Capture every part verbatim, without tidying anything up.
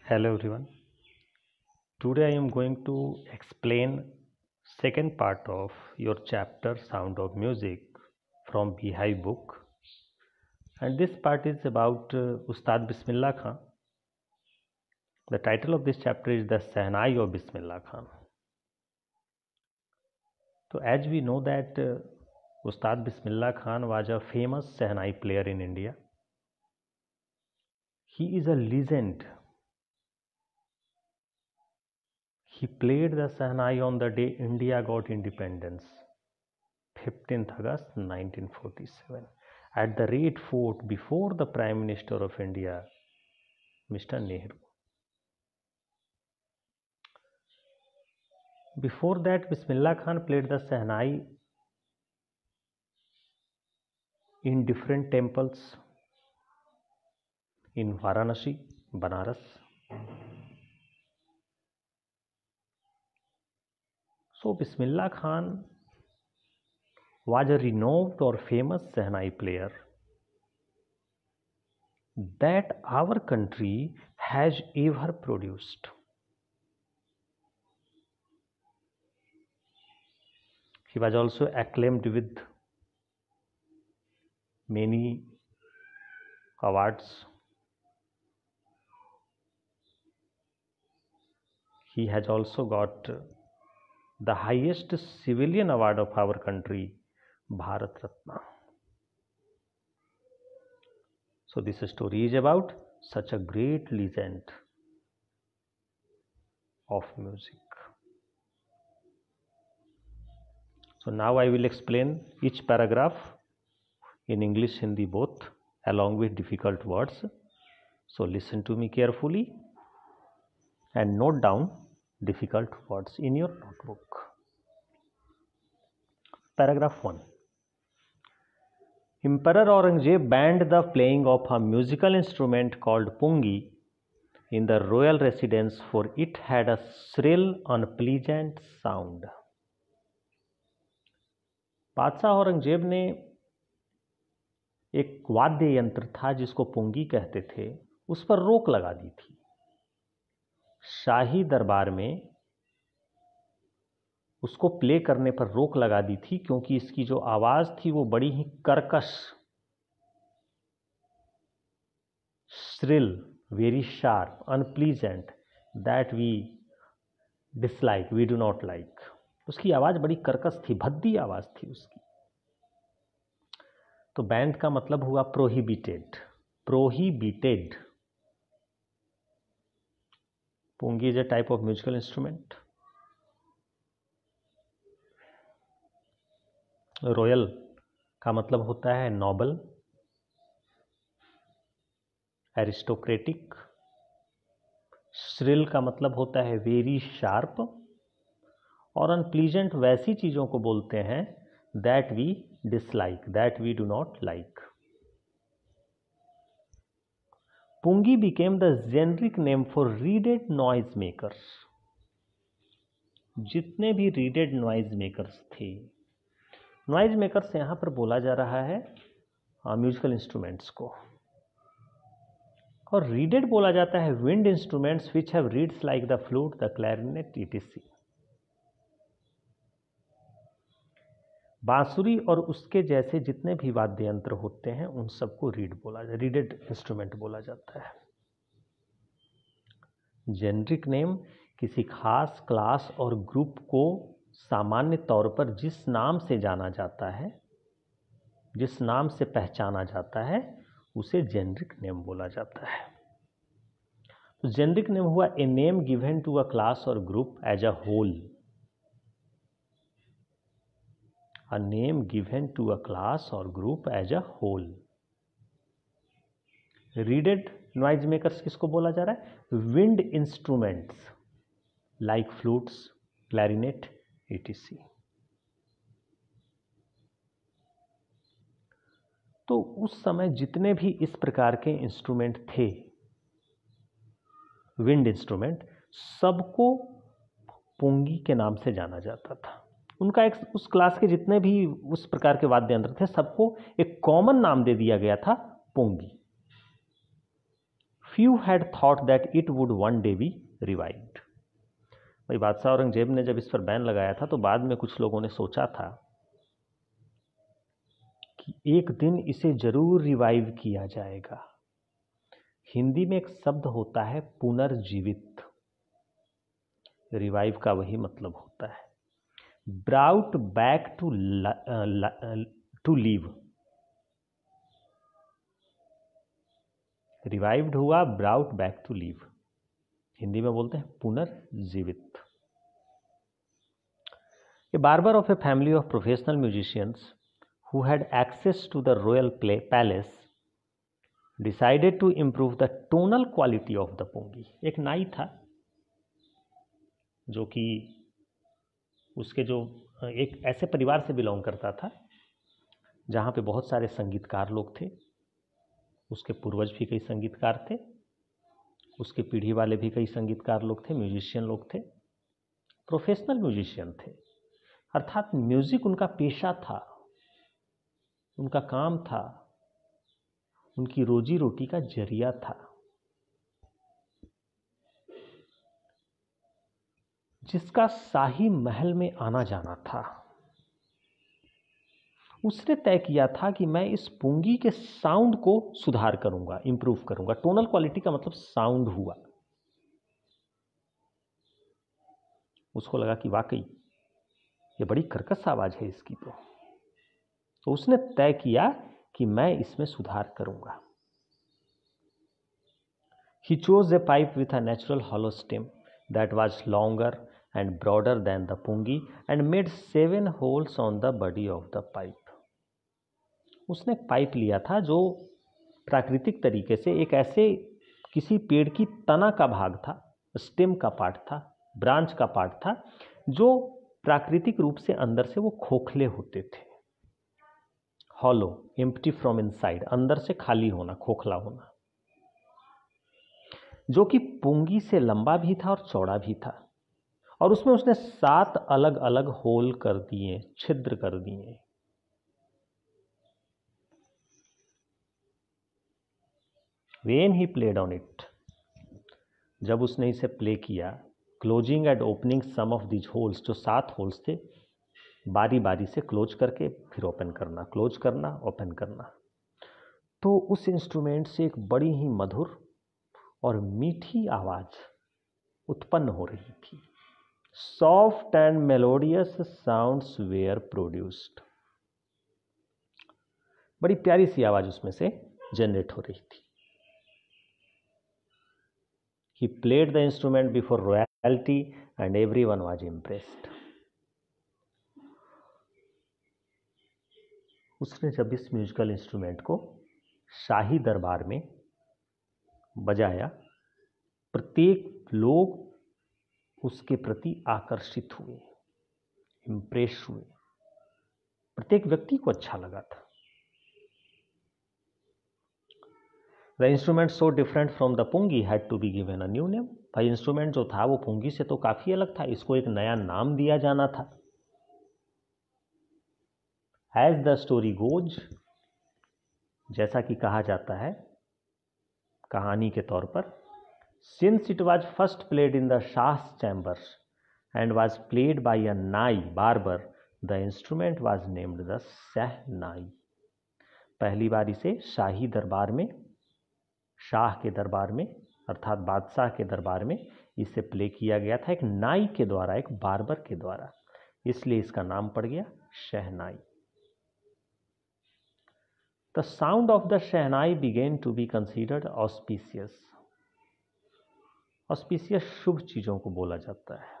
Hello everyone. Today I am going to explain second part of your chapter Sound of Music from Beehive book, and this part is about uh, Ustad Bismillah Khan. The title of this chapter is The Sehnai of Bismillah Khan. So as we know that uh, Ustad Bismillah Khan was a famous Sehnai player in India. He is a legend. He played the Sehnai on the day India got independence, fifteenth August nineteen forty-seven, at the Red Fort before the Prime Minister of India, Mister Nehru. Before that, Bismillah Khan played the Sehnai in different temples in Varanasi, Banaras. So Bismillah Khan was a renowned or famous Sehnai player that our country has ever produced. He was also acclaimed with many awards. He has also got the highest civilian award of our country, Bharat Ratna. So this story is about such a great legend of music. So now I will explain each paragraph in English, Hindi both, along with difficult words. So listen to me carefully and note down difficult words in your notebook. Paragraph one. Emperor Aurangzeb banned the playing of a musical instrument called pungi in the royal residence, for it had a shrill, unpleasant sound. बादशाह औरंगजेब ने एक वाद्य यंत्र था जिसको पुंगी कहते थे, उस पर रोक लगा दी थी. शाही दरबार में उसको प्ले करने पर रोक लगा दी थी क्योंकि इसकी जो आवाज थी वो बड़ी ही कर्कश, shrill, very sharp, unpleasant, that we dislike, we do not like. उसकी आवाज बड़ी कर्कश थी, भद्दी आवाज थी उसकी. तो बैंड का मतलब हुआ prohibited. Prohibited. Pungi is a type of musical instrument. Royal का मतलब होता है नोबल, एरिस्टोक्रेटिक. श्रिल का मतलब होता है वेरी शार्प. और अनप्लीजेंट वैसी चीजों को बोलते हैं that we dislike, that we do not like. Pungi became the generic name for reeded noise makers. जितने भी रीडेड नॉइज मेकर्स थे, नॉइज मेकर्स यहां पर बोला जा रहा है म्यूजिकल इंस्ट्रूमेंट्स को, और रीडेड बोला जाता है wind instruments which have reeds like the flute, the clarinet, etc. बांसुरी और उसके जैसे जितने भी वाद्य यंत्र होते हैं उन सबको रीड बोला जाता है, रीडेड इंस्ट्रूमेंट बोला जाता है. जेनरिक नेम किसी खास क्लास और ग्रुप को सामान्य तौर पर जिस नाम से जाना जाता है, जिस नाम से पहचाना जाता है, उसे जेनरिक नेम बोला जाता है. तो जेनरिक नेम हुआ a name given to a class और group as a whole. A name given to a class or group as a whole. Reeded noise makers किसको बोला जा रहा है? Wind instruments like flutes, clarinet, et cetera. तो उस समय जितने भी इस प्रकार के इंस्ट्रूमेंट थे, विंड इंस्ट्रूमेंट, सबको पुंगी के नाम से जाना जाता था. उनका एक, उस क्लास के जितने भी उस प्रकार के वाद्य यंत्र थे सबको एक कॉमन नाम दे दिया गया था, pungi. Few had thought that it would one day be revived. भाई बादशाह औरंगजेब ने जब इस पर बैन लगाया था तो बाद में कुछ लोगों ने सोचा था कि एक दिन इसे जरूर रिवाइव किया जाएगा। हिंदी में एक शब्द होता है पुनर्जीवित, रिवाइव का वही मतलब होता है, brought back to to life. Revived हुआ, brought back to life, Hindi में बोलते हैं पुनर्जीवित। A barber of a family of professional musicians who had access to the royal play palace decided to improve the tonal quality of the pungi। एक नाई था जो कि उसके जो एक ऐसे परिवार से बिलोंग करता था जहाँ पे बहुत सारे संगीतकार लोग थे। उसके पूर्वज भी कई संगीतकार थे, उसके पीढ़ी वाले भी कई संगीतकार लोग थे, म्यूजिशियन लोग थे, प्रोफेशनल म्यूजिशियन थे, अर्थात म्यूजिक उनका पेशा था, उनका काम था, उनकी रोजी रोटी का जरिया था। जिसका शाही महल में आना जाना था, उसने तय किया था कि मैं इस पुंगी के साउंड को सुधार करूंगा, इंप्रूव करूंगा। टोनल क्वालिटी का मतलब साउंड हुआ। उसको लगा कि वाकई ये बड़ी कर्कश आवाज है इसकी, तो तो उसने तय किया कि मैं इसमें सुधार करूंगा। He chose a pipe with a natural hollow stem that was longer and broader than the pungi and made seven holes on the body of the pipe। उसने एक पाइप लिया था जो प्राकृतिक तरीके से एक ऐसे किसी पेड़ की तना का भाग था, स्टेम का पार्ट था, ब्रांच का पार्ट था, जो प्राकृतिक रूप से अंदर से वो खोखले होते थे। हॉलो, एम्प्टी फ्रॉम इनसाइड, अंदर से खाली होना, खोखला होना, जो कि पुंगी से लंबा भी था और चौड़ा भी था। और उसमें उसने सात अलग अलग होल कर दिए, छिद्र कर दिए। When he played on it, जब उसने इसे प्ले किया, closing and opening some of these holes, जो सात होल्स थे, बारी बारी से क्लोज करके फिर ओपन करना, क्लोज करना, ओपन करना, तो उस इंस्ट्रूमेंट से एक बड़ी ही मधुर और मीठी आवाज उत्पन्न हो रही थी। Soft and melodious sounds were produced. बड़ी प्यारी सी आवाज उसमें से जनरेट हो रही थी। He played the instrument before royalty and everyone was impressed। उसने जब इस म्यूजिकल इंस्ट्रूमेंट को शाही दरबार में बजाया, प्रत्येक लोग उसके प्रति आकर्षित हुए, इम्प्रेस हुए, प्रत्येक व्यक्ति को अच्छा लगा था। The instrument so different from the pungi had to be given a new name। भाई इंस्ट्रूमेंट जो था वो पुंगी से तो काफी अलग था, इसको एक नया नाम दिया जाना था। As the story goes, जैसा कि कहा जाता है कहानी के तौर पर, since it was first played in the Shah's chambers and was played by a nai barber, the instrument was named the Shehnai। पहली बार इसे शाही दरबार में, शाह के दरबार में अर्थात बादशाह के दरबार में इसे प्ले किया गया था एक नाई के द्वारा, एक बार्बर के द्वारा, इसलिए इसका नाम पड़ गया shehnai. The sound of the shehnai began to be considered auspicious. Auspicious शुभ चीजों को बोला जाता है।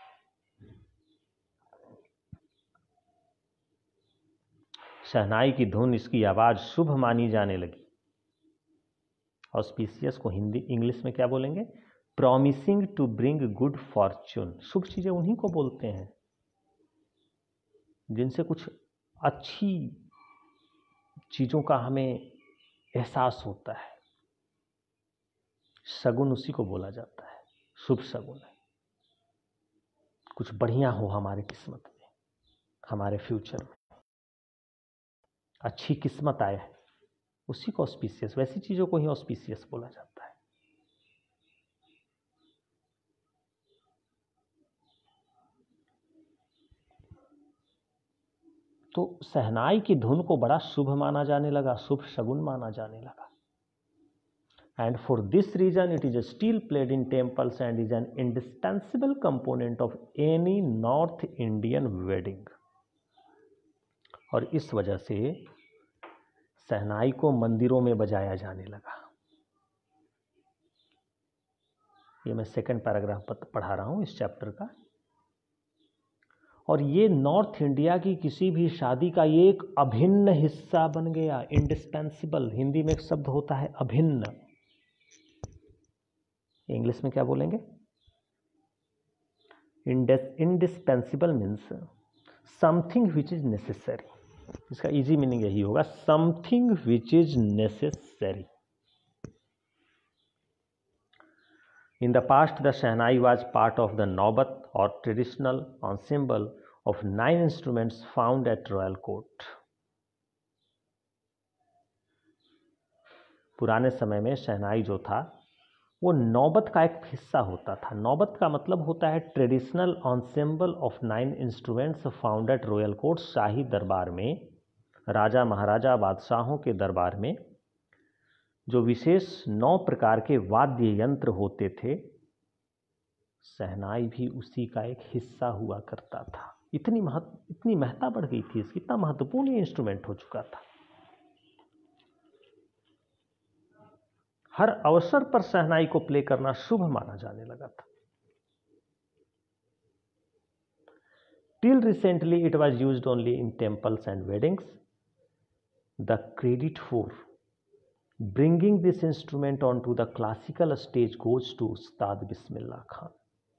शहनाई की धुन, इसकी आवाज शुभ मानी जाने लगी। ऑस्पिशियस को हिंदी इंग्लिश में क्या बोलेंगे? Promising to bring good fortune. शुभ चीजें उन्हीं को बोलते हैं जिनसे कुछ अच्छी चीजों का हमें एहसास होता है। शगुन उसी को बोला जाता है, शुभ शगुन है। कुछ बढ़िया हो हमारे किस्मत में, हमारे फ्यूचर में अच्छी किस्मत आए, उसी को ऑस्पिशियस, वैसी चीजों को ही ऑस्पिशियस बोला जाता है। तो शहनाई की धुन को बड़ा शुभ माना जाने लगा, शुभ शगुन माना जाने लगा। And for this reason it is still played in temples and is an indispensable component of any North Indian wedding। और इस वजह से शहनाई को मंदिरों में बजाया जाने लगा। ये मैं सेकंड पैराग्राफ पढ़ा रहा हूं इस चैप्टर का। और ये नॉर्थ इंडिया की किसी भी शादी का ये एक अभिन्न हिस्सा बन गया। इंडिस्पेंसिबल, हिंदी में एक शब्द होता है अभिन्न, इंग्लिश में क्या बोलेंगे? Indispensable means something which is necessary. इसका इजी मीनिंग यही होगा, something which is necessary. In the past the shehnai was part of the naubat और traditional ensemble of nine instruments found at royal court। पुराने समय में शहनाई जो था वो नौबत का एक हिस्सा होता था। नौबत का मतलब होता है traditional ensemble of nine instruments found at royal court। शाही दरबार में, राजा महाराजा बादशाहों के दरबार में जो विशेष नौ प्रकार के वाद्य यंत्र होते थे, शहनाई भी उसी का एक हिस्सा हुआ करता था। इतनी महत्व इतनी महत्ता बढ़ गई थी इसकी, इतना महत्वपूर्ण इंस्ट्रूमेंट हो चुका था। हर अवसर पर शहनाई को प्ले करना शुभ माना जाने लगा था। Till recently it was used only in temples and weddings. The credit for bringing this instrument on to the classical stage goes to Ustad Bismillah Khan.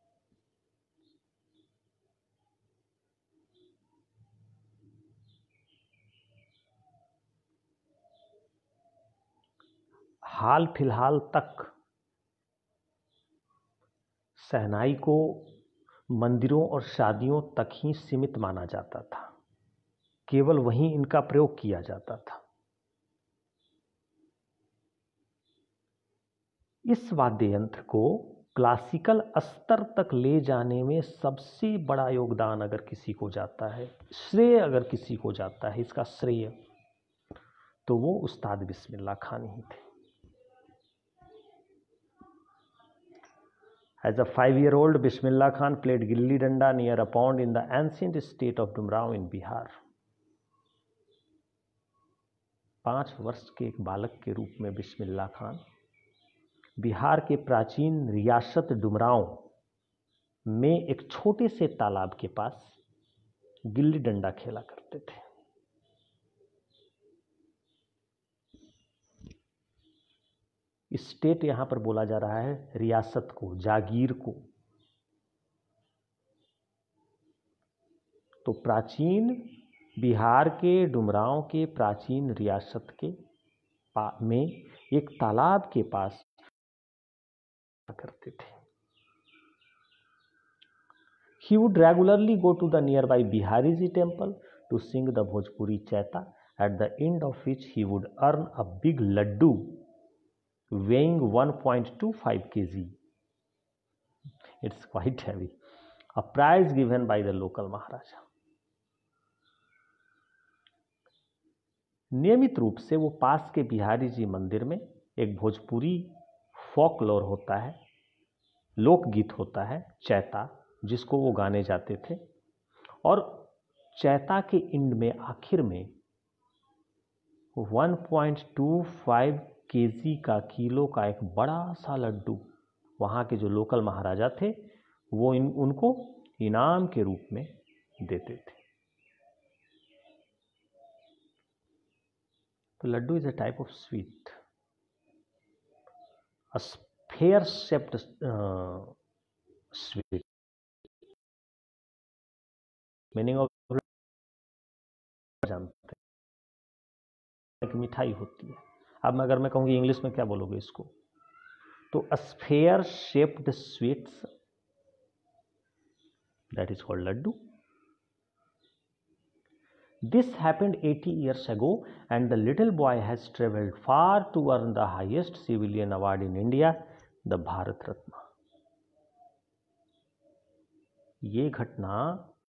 हाल फिलहाल तक शहनाई को मंदिरों और शादियों तक ही सीमित माना जाता था, केवल वहीं इनका प्रयोग किया जाता था। इस वाद्य यंत्र को क्लासिकल स्तर तक ले जाने में सबसे बड़ा योगदान अगर किसी को जाता है, श्रेय अगर किसी को जाता है, इसका श्रेय, तो वो उस्ताद बिस्मिल्लाह खान ही थे। As a five-year-old, Bismillah Khan played gilli danda near a pond in the ancient state of Dumrao in Bihar। पांच वर्ष के एक बालक के रूप में बिस्मिल्लाह खान बिहार के प्राचीन रियासत डुमरांव में एक छोटे से तालाब के पास गिल्ली डंडा खेला करते थे। स्टेट यहां पर बोला जा रहा है रियासत को, जागीर को। तो प्राचीन बिहार के डुमरांव के प्राचीन रियासत के में एक तालाब के पास करते थे। He would regularly go to the nearby Bihariji temple to sing the Bhojpuri Chaita, at the end of which he would earn a big laddu weighing one point two five kilograms. It's quite heavy. A prize given by the local Maharaja. नियमित रूप से वो पास के बिहारी जी मंदिर में एक Bhojpuri folklore होता है, लोकगीत होता है, चैता, जिसको वो गाने जाते थे। और चैता के एंड में, आखिर में one point two five KG का, किलो का एक बड़ा सा लड्डू वहाँ के जो लोकल महाराजा थे वो इन उनको इनाम के रूप में देते थे। तो laddoo is a type of sweet, a sphere shaped sweet. Meaning of जानते हैं कि मिठाई होती है। अब मैं अगर मैं कहूँगी इंग्लिश में क्या बोलोगे इसको? तो sphere shaped sweets, that is called laddoo. This happened eighty years ago and the little boy has traveled far to earn the highest civilian award in India, the Bharat Ratna। ये घटना